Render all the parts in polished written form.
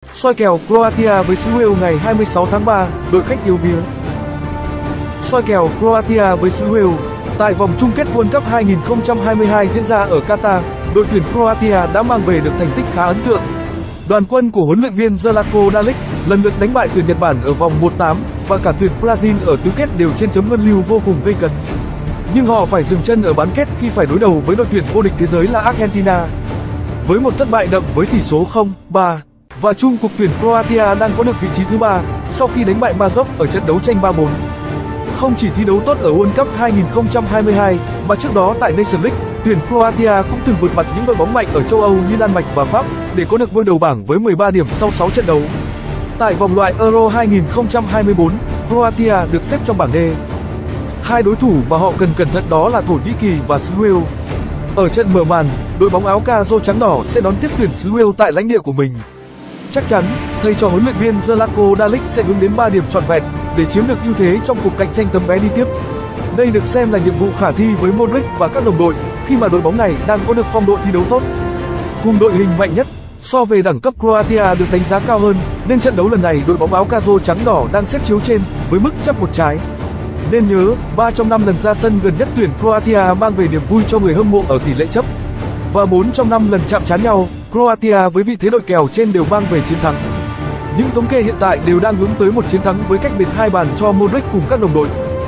Soi kèo Croatia với xứ Wales ngày 26 tháng 3, đội khách yếu vía. Soi kèo Croatia với xứ Wales. Tại vòng chung kết World Cup 2022 diễn ra ở Qatar, đội tuyển Croatia đã mang về được thành tích khá ấn tượng. Đoàn quân của huấn luyện viên Zlatko Dalic lần lượt đánh bại tuyển Nhật Bản ở vòng 1/8 và cả tuyển Brazil ở tứ kết đều trên chấm luân lưu vô cùng gây cấn. Nhưng họ phải dừng chân ở bán kết khi phải đối đầu với đội tuyển vô địch thế giới là Argentina. Với một thất bại đậm với tỷ số 0-3 và chung cuộc tuyển Croatia đang có được vị trí thứ 3 sau khi đánh bại Maroc ở trận đấu tranh 3-4. Không chỉ thi đấu tốt ở World Cup 2022 mà trước đó tại Nations League, tuyển Croatia cũng từng vượt mặt những đội bóng mạnh ở châu Âu như Đan Mạch và Pháp để có được ngôi đầu bảng với 13 điểm sau 6 trận đấu. Tại vòng loại Euro 2024, Croatia được xếp trong bảng D. Hai đối thủ mà họ cần cẩn thận đó là Thổ Nhĩ Kỳ và xứ Wales. Ở trận mở màn, đội bóng áo caro trắng đỏ sẽ đón tiếp tuyển xứ Wales tại lãnh địa của mình. Chắc chắn, thầy trò huấn luyện viên Zlatko Dalic sẽ hướng đến 3 điểm trọn vẹn để chiếm được ưu thế trong cuộc cạnh tranh tấm vé đi tiếp. Đây được xem là nhiệm vụ khả thi với Modric và các đồng đội khi mà đội bóng này đang có được phong độ thi đấu tốt. Cùng đội hình mạnh nhất, so về đẳng cấp Croatia được đánh giá cao hơn, nên trận đấu lần này đội bóng áo caro trắng đỏ đang xếp chiếu trên với mức chấp 1 trái. Nên nhớ, 3 trong 5 lần ra sân gần nhất tuyển Croatia mang về niềm vui cho người hâm mộ ở tỷ lệ chấp. Và 4 trong 5 lần chạm trán nhau, Croatia với vị thế đội kèo trên đều mang về chiến thắng. Những thống kê hiện tại đều đang hướng tới một chiến thắng với cách biệt 2 bàn cho Modric cùng các đồng đội.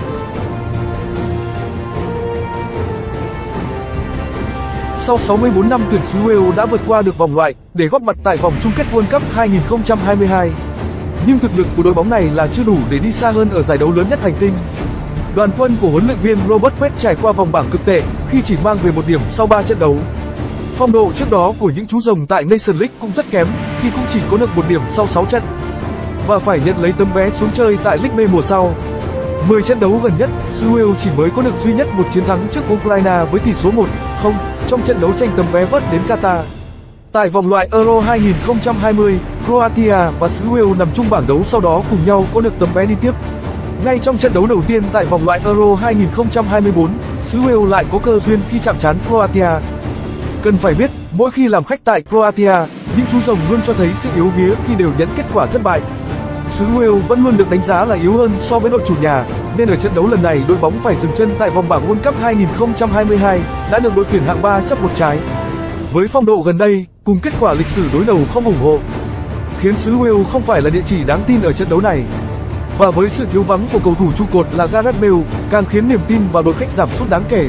Sau 64 năm tuyển xứ Wales đã vượt qua được vòng loại để góp mặt tại vòng chung kết World Cup 2022. Nhưng thực lực của đội bóng này là chưa đủ để đi xa hơn ở giải đấu lớn nhất hành tinh. Đoàn quân của huấn luyện viên Robert Page trải qua vòng bảng cực tệ khi chỉ mang về 1 điểm sau 3 trận đấu. Phong độ trước đó của những chú rồng tại Nations League cũng rất kém khi cũng chỉ có được 1 điểm sau 6 trận và phải nhận lấy tấm vé xuống chơi tại League B mùa sau. 10 trận đấu gần nhất, xứ Wales chỉ mới có được duy nhất một chiến thắng trước Ukraine với tỷ số 1-0 trong trận đấu tranh tấm vé vớt đến Qatar. Tại vòng loại Euro 2020, Croatia và xứ Wales nằm chung bảng đấu sau đó cùng nhau có được tấm vé đi tiếp. Ngay trong trận đấu đầu tiên tại vòng loại Euro 2024, xứ Wales lại có cơ duyên khi chạm trán Croatia. Cần phải biết, mỗi khi làm khách tại Croatia, những chú rồng luôn cho thấy sự yếu vía khi đều nhận kết quả thất bại. Xứ Wales vẫn luôn được đánh giá là yếu hơn so với đội chủ nhà, nên ở trận đấu lần này đội bóng phải dừng chân tại vòng bảng World Cup 2022 đã được đội tuyển hạng 3 chấp 1 trái. Với phong độ gần đây, cùng kết quả lịch sử đối đầu không ủng hộ, khiến xứ Wales không phải là địa chỉ đáng tin ở trận đấu này. Và với sự thiếu vắng của cầu thủ trụ cột là Gareth Bale, càng khiến niềm tin vào đội khách giảm sút đáng kể.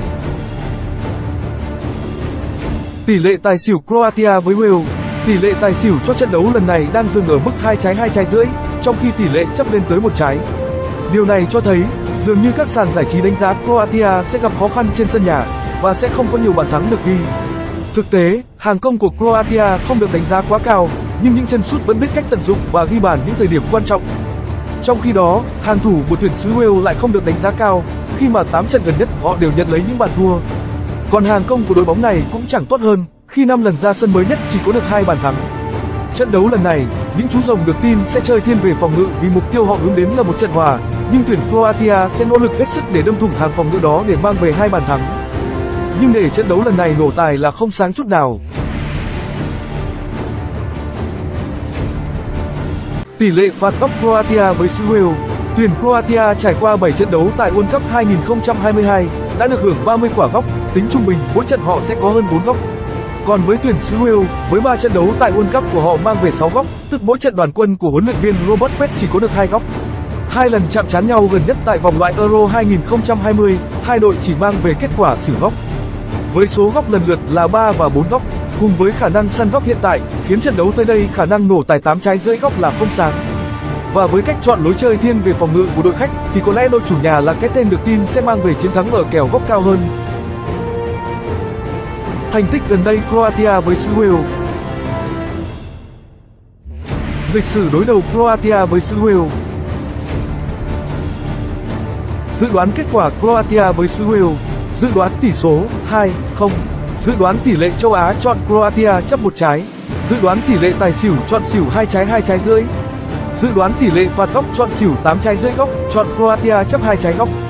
Tỷ lệ tài xỉu Croatia với Wales. Tỷ lệ tài xỉu cho trận đấu lần này đang dừng ở mức 2 trái 2 trái rưỡi, trong khi tỷ lệ chấp lên tới 1 trái. Điều này cho thấy, dường như các sàn giải trí đánh giá Croatia sẽ gặp khó khăn trên sân nhà và sẽ không có nhiều bàn thắng được ghi. Thực tế, hàng công của Croatia không được đánh giá quá cao, nhưng những chân sút vẫn biết cách tận dụng và ghi bàn những thời điểm quan trọng. Trong khi đó, hàng thủ của tuyển xứ Wales lại không được đánh giá cao, khi mà 8 trận gần nhất họ đều nhận lấy những bàn thua. Còn hàng công của đội bóng này cũng chẳng tốt hơn, khi 5 lần ra sân mới nhất chỉ có được 2 bàn thắng. Trận đấu lần này, những chú rồng được tin sẽ chơi thiên về phòng ngự vì mục tiêu họ hướng đến là một trận hòa, nhưng tuyển Croatia sẽ nỗ lực hết sức để đâm thủng hàng phòng ngự đó để mang về 2 bàn thắng. Nhưng để trận đấu lần này nổ tài là không sáng chút nào. Tỷ lệ phạt góc Croatia với xứ Wales. Tuyển Croatia trải qua 7 trận đấu tại World Cup 2022 đã được hưởng 30 quả góc, tính trung bình mỗi trận họ sẽ có hơn 4 góc. Còn với tuyển xứ Wales, với 3 trận đấu tại World Cup của họ mang về 6 góc, tức mỗi trận đoàn quân của huấn luyện viên Robert Page chỉ có được 2 góc. 2 lần chạm trán nhau gần nhất tại vòng loại Euro 2020, hai đội chỉ mang về kết quả xỉu góc. Với số góc lần lượt là 3 và 4 góc, cùng với khả năng săn góc hiện tại, khiến trận đấu tới đây khả năng nổ tài 8 trái rưỡi góc là không sáng. Và với cách chọn lối chơi thiên về phòng ngự của đội khách thì có lẽ đội chủ nhà là cái tên được tin sẽ mang về chiến thắng ở kèo góc cao hơn. Thành tích gần đây Croatia với xứ Wales. Lịch sử đối đầu Croatia với xứ Wales. Dự đoán kết quả Croatia với xứ Wales. Dự đoán tỷ số 2-0. Dự đoán tỷ lệ châu Á chọn Croatia chấp 1 trái. Dự đoán tỷ lệ tài xỉu chọn xỉu 2 trái 2 trái rưỡi. Dự đoán tỷ lệ phạt góc chọn xỉu 8 trái rưỡi góc, chọn Croatia chấp 2 trái góc.